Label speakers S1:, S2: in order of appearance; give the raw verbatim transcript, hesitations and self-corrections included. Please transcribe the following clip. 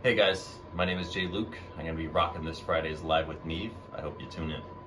S1: Hey guys, my name is Jay Luke. I'm going to be rocking this Friday's Live with NeVE. I hope you tune in.